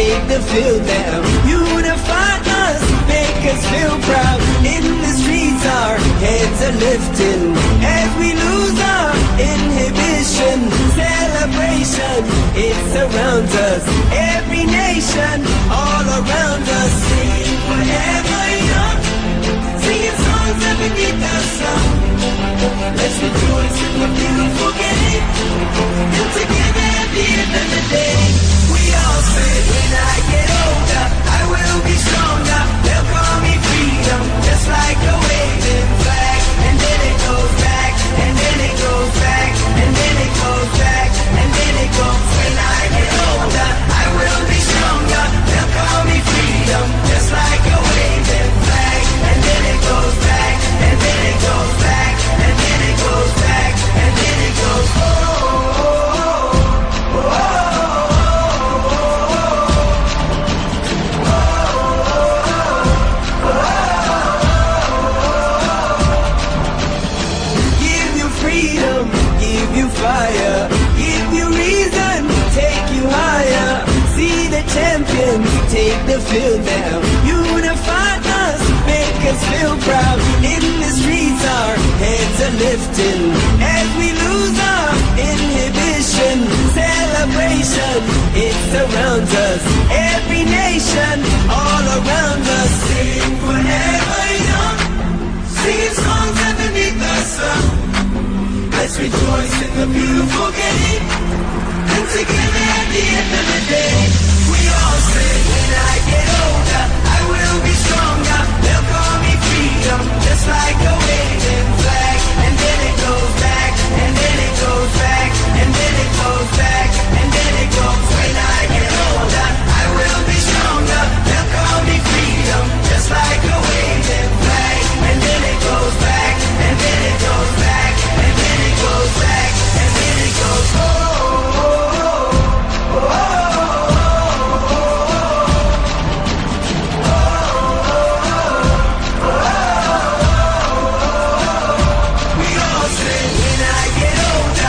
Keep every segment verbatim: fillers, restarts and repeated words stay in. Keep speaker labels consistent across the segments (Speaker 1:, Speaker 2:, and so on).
Speaker 1: take the field now. Unify us, make us feel proud. In the streets our heads are lifting as we lose our inhibition. Celebration, it surrounds us. Every nation, all around us. Sing forever young, singing songs underneath the sun. Let's rejoice in the beautiful game, and together at the end of the day, we all say, when I get older, I will be stronger. They'll call me freedom, just like a waving flag. And then it goes back, and then it goes back, and then it goes back, and then it goes. When I get older, I will be stronger. They'll call me freedom, just like a waving flag. And then it goes back, and then it goes back, and then it goes back, and then it goes. Oh, oh, oh, oh, oh. Fire, give you reason, take you higher. See the champions, take the field now. Unify us, make us feel proud. In the streets our heads are lifting as we lose our inhibition. Celebration, it surrounds us. Every nation, all around us. Sing forever young, singing songs underneath the sun. Let's rejoice in the beautiful game, and together at the end of the day, we all say, when I get older, I will be stronger. They'll call me freedom, just like a waving flag. And then it goes back, and then it goes back, and then it goes back, and then it goes. When I get older, I will be stronger. They'll call me freedom, just like a waving flag. And then it goes back, and then it goes back, and then it goes back, and then it goes. Oh, oh, oh, oh, oh, oh, oh. We all say, when I get older,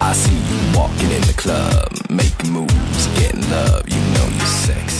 Speaker 2: I see you walking in the club, making moves, getting love, you know you're sexy.